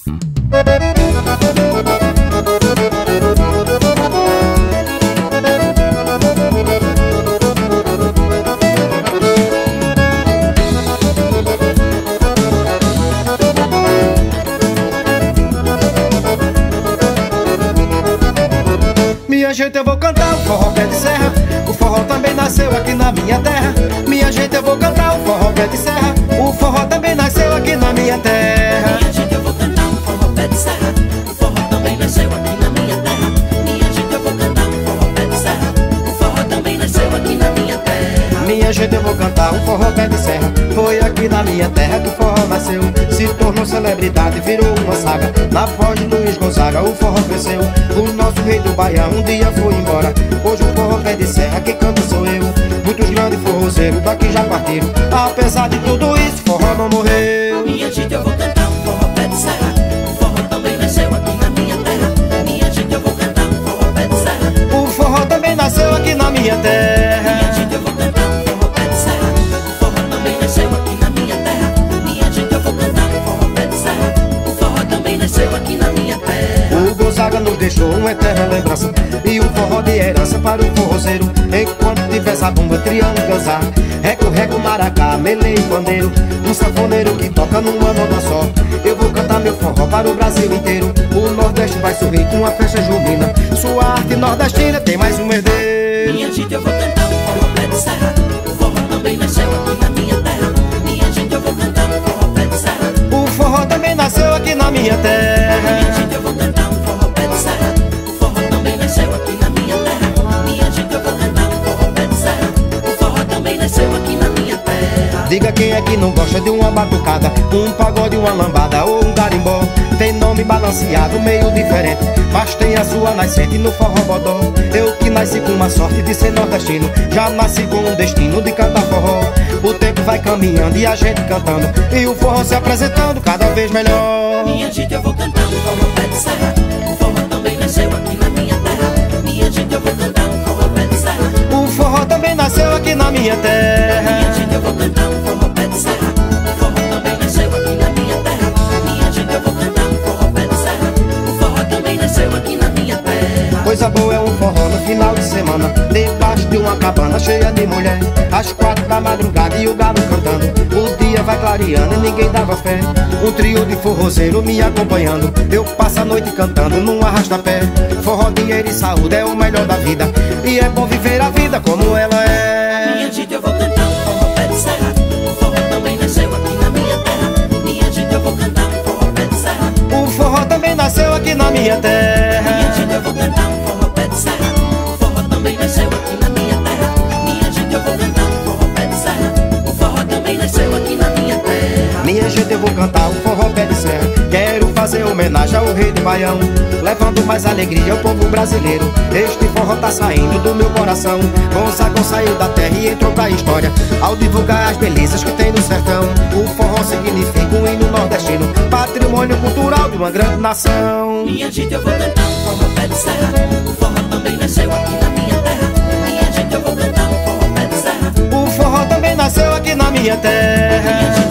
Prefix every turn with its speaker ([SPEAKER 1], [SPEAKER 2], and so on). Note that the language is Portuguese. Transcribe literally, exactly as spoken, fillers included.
[SPEAKER 1] Minha gente, eu vou cantar o forró pé de serra. O forró também nasceu aqui na minha terra. Minha gente, eu vou cantar o forró pé de serra. O forró também nasceu aqui na minha terra.
[SPEAKER 2] Minha gente, eu vou cantar o forró pé de serra. O forró também nasceu aqui na minha terra. Minha gente, eu vou cantar o forró pé de serra. O forró também nasceu aqui na minha terra.
[SPEAKER 1] Minha gente, eu vou cantar o forró pé de serra. Foi aqui na minha terra que o forró nasceu. Se tornou celebridade, virou uma saga. Na voz de Luiz Gonzaga o forró cresceu. O nosso rei do Baião um dia foi embora. Hoje o forró pé de serra, quem canta sou eu. Muitos grandes forrozeiros daqui já partiram. Apesar de tudo isso, o forró não morreu.
[SPEAKER 2] Minha gente, eu vou cantar o forró pé de serra. O forró também nasceu aqui na minha terra. Minha gente, eu vou cantar o forró pé de serra.
[SPEAKER 1] O forró também nasceu aqui na minha terra.
[SPEAKER 2] Minha gente, eu vou cantar o forró pé de serra. O forró também nasceu aqui na minha terra. Minha gente, eu vou cantar o forró pé de serra. O forró também nasceu aqui na minha terra.
[SPEAKER 1] O Gonzaga nos deixou uma eterna lembrança e um forró de herança para o forrozeiro. Enquanto tiver zabumba, triângulo, ganzar, reco, reco, maracá, meleiro, pandeiro, um sanfoneiro que toca numa nota só. Eu vou cantar meu forró para o Brasil inteiro. O Nordeste vai sorrir com a festa junina. Sua arte nordestina tem mais um herdeiro.
[SPEAKER 2] Minha gente, eu vou cantar o forró pé de serra. O forró também nasceu aqui na minha terra. Minha gente, eu vou cantar o forró pé de serra.
[SPEAKER 1] O forró também nasceu aqui na minha terra.
[SPEAKER 2] Minha gente, eu vou cantar o forró pé de serra. O forró também nasceu aqui na minha terra. Minha gente, eu vou cantar o forró pé de serra. O forró também nasceu aqui na minha terra.
[SPEAKER 1] Diga quem é que não gosta de uma batucada, um pagode, uma lambada ou um garimbó. Tem nome balanceado, meio diferente, mas tem a sua nascente no forró bodó. Eu que nasci com uma sorte de ser nordestino, já nasci com um destino de cantar forró. O tempo vai caminhando e a gente cantando, e o forró se apresentando cada vez melhor.
[SPEAKER 2] Minha gente, eu vou cantar o forró pé de serra. O forró também nasceu aqui na minha terra. Minha gente, eu vou cantar o forró pé de serra.
[SPEAKER 1] O forró também nasceu aqui na minha terra.
[SPEAKER 2] Minha gente, eu vou cantar o forró pé de serra. O forró também nasceu aqui na minha terra. Minha gente, eu vou cantar o forró pé de serra. O forró também nasceu aqui na minha terra.
[SPEAKER 1] Coisa boa é um forró no final de semana, debaixo de uma cabana cheia de mulher, às quatro da madrugada e o galo cantando. O dia vai clareando e ninguém dava fé. Um trio de forrozeiro me acompanhando. Eu passo a noite cantando num arrasta-pé. Forró, dinheiro e saúde é o melhor da vida, e é bom viver a vida como ela é.
[SPEAKER 2] Minha gente, eu vou cantar o forró pé de serra. O forró também nasceu aqui na minha terra. Minha gente, eu vou cantar o forró pé de serra.
[SPEAKER 1] O forró também nasceu aqui na minha terra.
[SPEAKER 2] Minha gente, eu vou cantar o forró pé de serra. O forró também nasceu aqui na minha terra. Minha gente, eu vou cantar o forró pé de serra. O forró também nasceu aqui na minha terra.
[SPEAKER 1] Minha gente, eu vou cantar o forró pé de serra. Quero fazer homenagem ao rei do Baião, levando mais alegria ao povo brasileiro. Este forró tá saindo do meu coração. Gonzaga saiu da terra e entrou pra história, ao divulgar as belezas que tem no sertão. O forró significa um hino nordestino, patrimônio cultural de uma grande nação.
[SPEAKER 2] Minha gente, eu vou cantar o forró pé de serra. O forró também nasceu aqui na minha terra. Minha gente, eu vou cantar o forró pé de serra.
[SPEAKER 1] O forró também nasceu aqui na minha terra.
[SPEAKER 2] Minha gente,